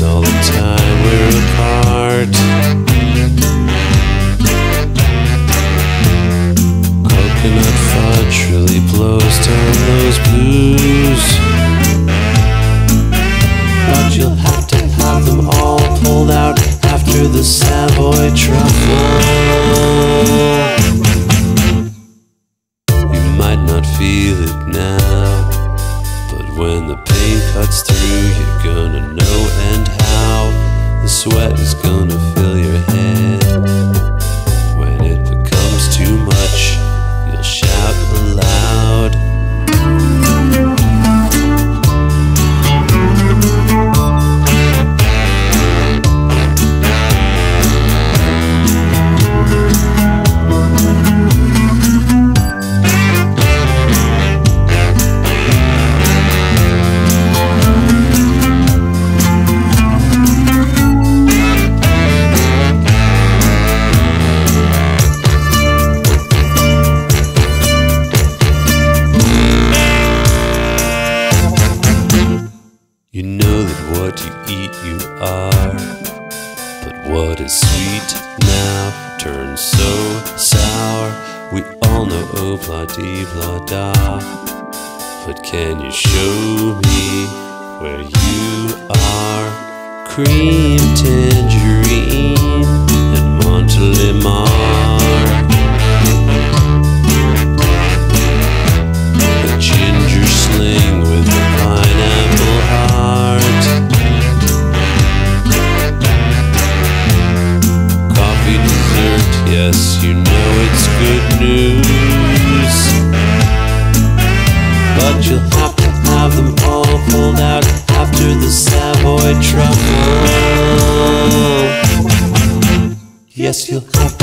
all the time we're apart. Coconut fudge really blows down those blues, but you'll have to have them all pulled out after the Savoy Truffle. You might not feel it now, but when the pain cuts through, you're gonna know and how. The sweat is gonna fill your head. When it becomes too much, you'll shout aloud. You know that what you eat you are, but what is sweet now turns so sour. We all know oh-blah-dee-blah-da, but can you show me where you are? Cream tangerine and Montelimar, a ginger sling with a pineapple heart, coffee dessert, yes, you know it's good news, but you'll have to have them all pulled out after the Savoy Truffle. Yes, you'll have